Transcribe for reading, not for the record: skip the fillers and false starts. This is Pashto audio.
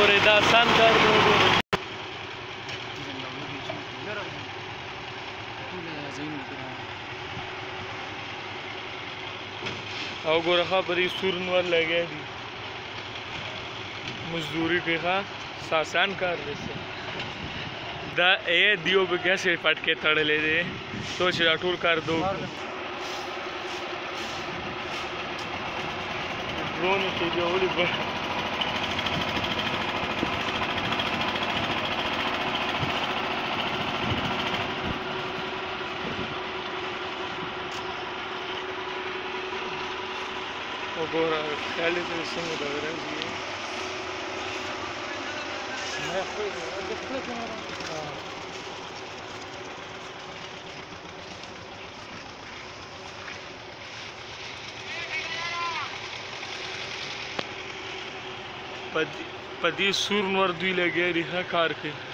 وګورئ دا آسان کار دی وګورئ او ګوره ښه په دې سور نور لګیا دي مزدوري کوي ښه آسان کار دی دا دیو به کیسې پټکې تړلی دی تو چې دا ټول کار دو ډرون چې جوړې وګوره خیال یې ته څنګه دغه راځي په دې سور نور دوی لګیا دي ښه کار کوي